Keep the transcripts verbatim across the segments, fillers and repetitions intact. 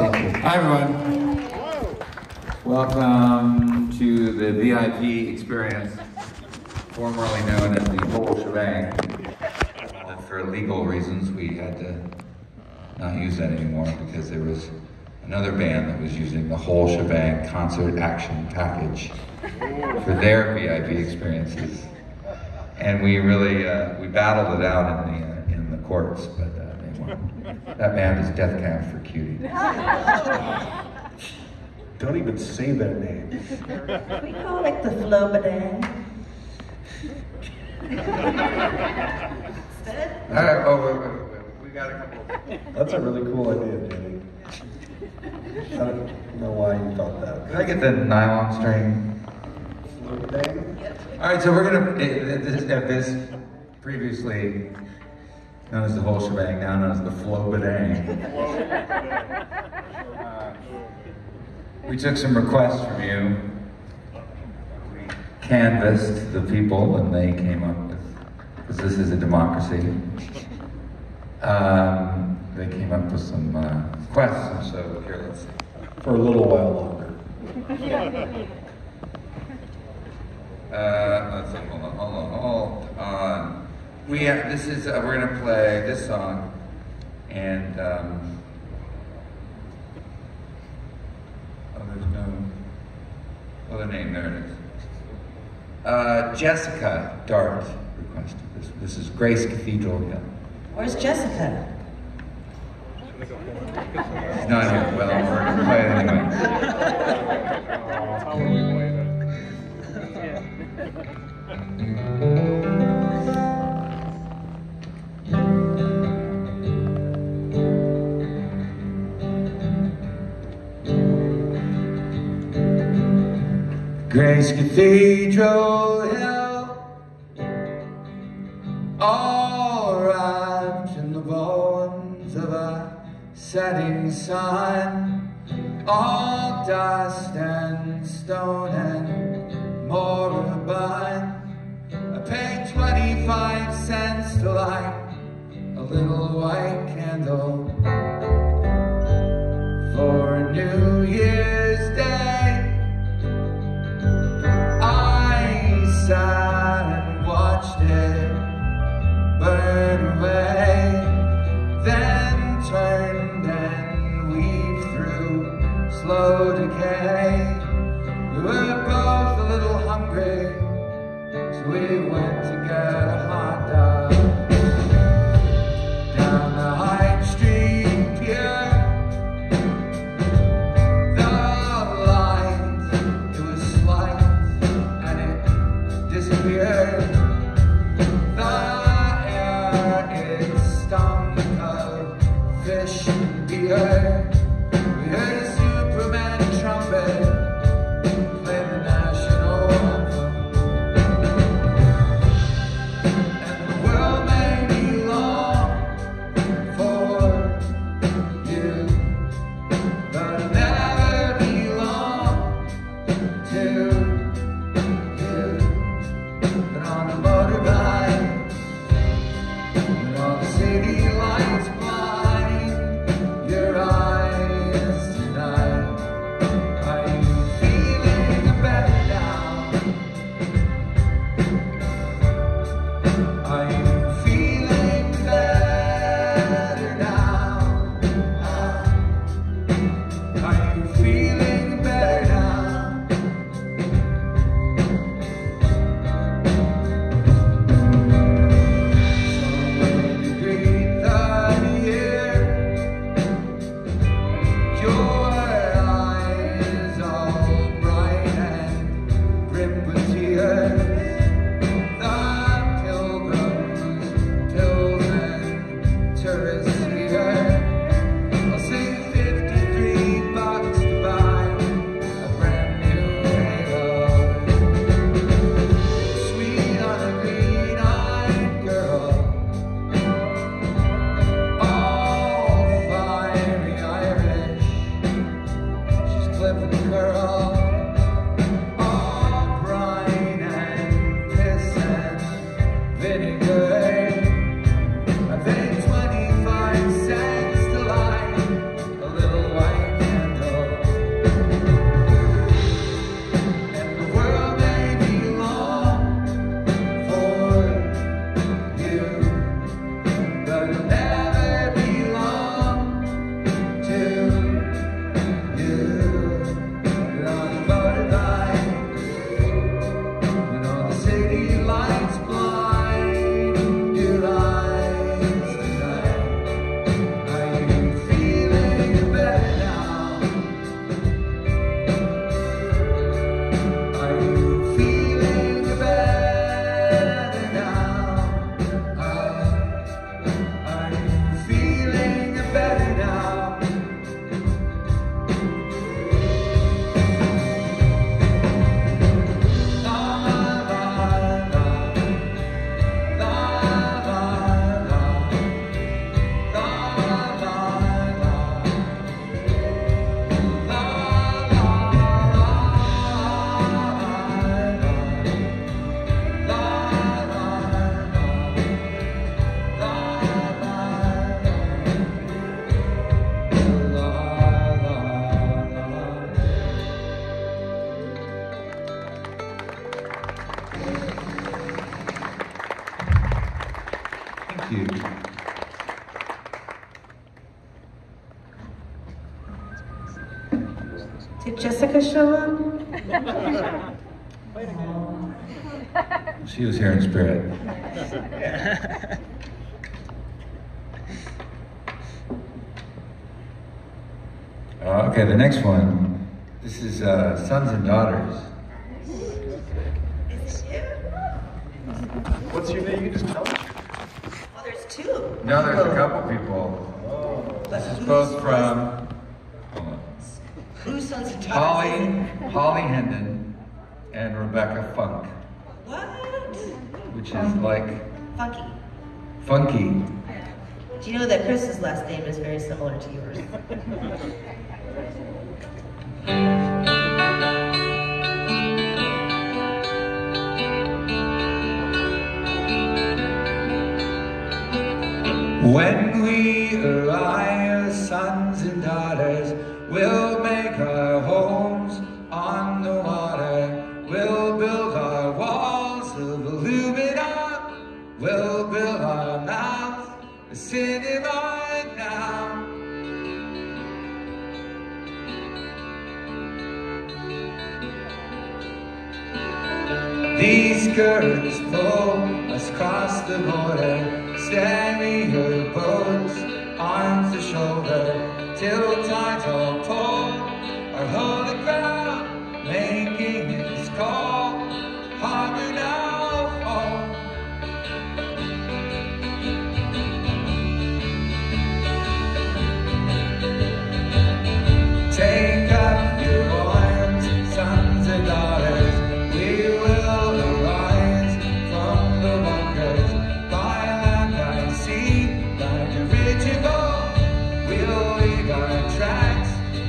Thank you. Hi, everyone. Welcome to the V I P experience, formerly known as the whole shebang. Uh, for legal reasons, we had to not use that anymore because there was another band that was using the whole shebang concert action package for their V I P experiences. And we really, uh, we battled it out in the, uh, in the courts, but uh, they won. That band is Death Cab for Cutie. Don't even say that name. We call it the Flobadang. All right, oh, wait, wait, wait. We got a couple. That's a really cool idea, Danny. I don't know why you thought that. Can I get the nylon string? All right, so we're gonna, this, this previously known as the whole shebang, now known as the Flobadang. Uh, we took some requests from you. We canvassed the people and they came up with, because this is a democracy, um, they came up with some uh, requests, so here, let's see. For a little while longer. Uh, let's see, hold on, hold on, hold on. We have, this is, uh, we're gonna play this song, and, um, oh, there's no other name, there it is. Uh, Jessica Dart requested this. This is Grace Cathedral Hill. Where's Jessica? She's not here, well, we're gonna play it anyway. Grace Cathedral Hill, all wrapped in the bones of a setting sun, all dust and stone and moribund. I paid twenty-five cents to light a little white candle for New Year's Day. Sat and watched it burn away, then turned and weaved through slow decay. We were both a little hungry, so we went to get a hot dog down the High Street Pier. The light, it was slight, disappeared. The air, it stunk of fish and beer. We heard a Superman trumpet play the national anthem. And the world may be long for you, but it'll never be long till on a motorbike, when all the city lights blind your eyes tonight. Did Jessica show up? She was here in spirit. Uh, okay, the next one. This is uh, Sons and Daughters. It's you? What's your name? You can just tell me. Well, there's two. No, there's a couple people. But This is who's- both from hold on, Who's Sons and Daughters? Holly, Holly Hendon and Rebecca Funk, What? which is like Funky. funky. Do you know that Chris's last name is very similar to yours? When we arrive, sons and daughters, we'll make our homes on the water. We'll build our walls of aluminum. We'll build our mouth a cinema now. These currents pull us across the border. Steady your boats, arms to shoulder, till tides all pull our holy ground, making its call, harbor now home. Take up your arms, sons and daughters, we will arise from the bunkers. Sea, like a dirigible, we'll leave our tracks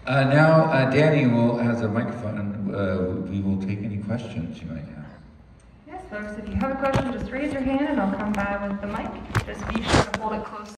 Uh, now, uh, Danny will has a microphone, and uh, we will take any questions you might have. Yes, folks, if you have a question, just raise your hand and I'll come by with the mic. Just be sure to hold it close